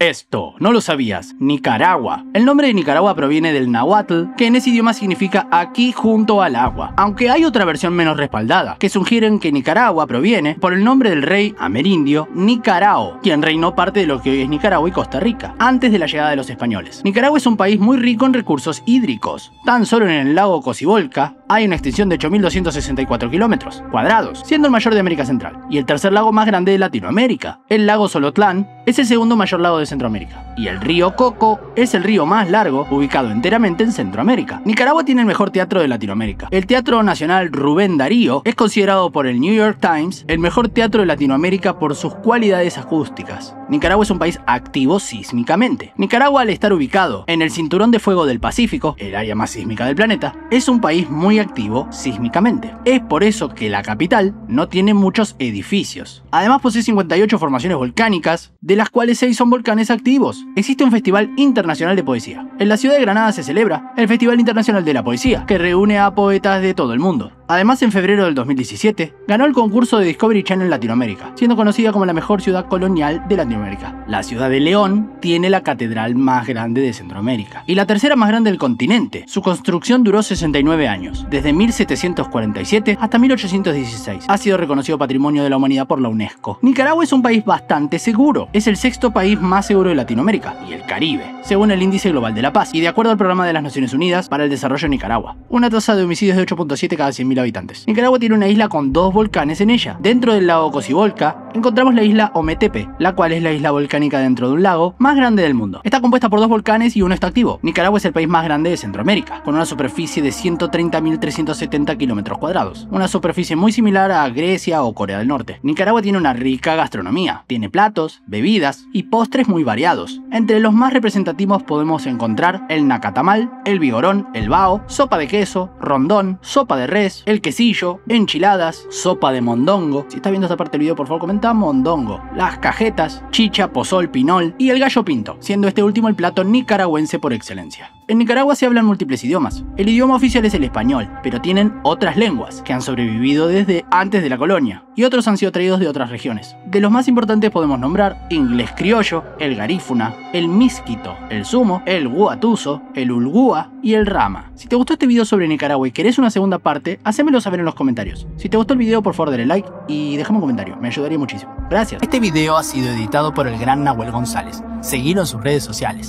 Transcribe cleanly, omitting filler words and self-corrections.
Esto, ¿no lo sabías? Nicaragua. El nombre de Nicaragua proviene del náhuatl, que en ese idioma significa aquí junto al agua. Aunque hay otra versión menos respaldada, que sugieren que Nicaragua proviene por el nombre del rey amerindio Nicarao, quien reinó parte de lo que hoy es Nicaragua y Costa Rica, antes de la llegada de los españoles. Nicaragua es un país muy rico en recursos hídricos. Tan solo en el lago Cocibolca hay una extensión de 8.264 kilómetros cuadrados, siendo el mayor de América Central, y el tercer lago más grande de Latinoamérica. El lago Solotlán es el segundo mayor lago de Centroamérica, y el río Coco es el río más largo, ubicado enteramente en Centroamérica. Nicaragua tiene el mejor teatro de Latinoamérica. El Teatro Nacional Rubén Darío es considerado por el New York Times el mejor teatro de Latinoamérica por sus cualidades acústicas. Nicaragua es un país activo sísmicamente. Nicaragua, al estar ubicado en el cinturón de fuego del Pacífico, el área más sísmica del planeta, es un país muy activo sísmicamente. Es por eso que la capital no tiene muchos edificios. Además posee 58 formaciones volcánicas, de las cuales 6 son volcanes activos. Existe un festival internacional de poesía. En la ciudad de Granada se celebra el Festival Internacional de la Poesía, que reúne a poetas de todo el mundo. Además, en febrero del 2017, ganó el concurso de Discovery Channel Latinoamérica, siendo conocida como la mejor ciudad colonial de Latinoamérica. La ciudad de León tiene la catedral más grande de Centroamérica y la tercera más grande del continente. Su construcción duró 69 años, desde 1747 hasta 1816. Ha sido reconocido Patrimonio de la Humanidad por la UNESCO. Nicaragua es un país bastante seguro. Es el sexto país más seguro de Latinoamérica y el Caribe, según el Índice Global de la Paz y de acuerdo al Programa de las Naciones Unidas para el Desarrollo de Nicaragua. Una tasa de homicidios de 8.7 cada 100.000 habitantes. Nicaragua tiene una isla con 2 volcanes en ella. Dentro del lago Cocibolca encontramos la isla Ometepe, la cual es la isla volcánica dentro de un lago más grande del mundo. Está compuesta por 2 volcanes y uno está activo. Nicaragua es el país más grande de Centroamérica, con una superficie de 130.370 kilómetros cuadrados, una superficie muy similar a Grecia o Corea del Norte. Nicaragua tiene una rica gastronomía, tiene platos, bebidas y postres muy variados. Entre los más representativos podemos encontrar el nacatamal, el vigorón, el bao, sopa de queso, rondón, sopa de res, el quesillo, enchiladas, sopa de mondongo. Si estás viendo esta parte del video, por favor comenta mondongo, las cajetas, chicha, pozol, pinol y el gallo pinto, siendo este último el plato nicaragüense por excelencia. En Nicaragua se hablan múltiples idiomas. El idioma oficial es el español, pero tienen otras lenguas que han sobrevivido desde antes de la colonia y otros han sido traídos de otras regiones. De los más importantes podemos nombrar inglés criollo, el garífuna, el misquito, el sumo, el guatuso, el ulgúa y el rama. Si te gustó este video sobre Nicaragua y querés una segunda parte, hacémelo saber en los comentarios. Si te gustó el video, por favor dale like y déjame un comentario, me ayudaría muchísimo. Gracias. Este video ha sido editado por el gran Nahuel González. Seguilo en sus redes sociales.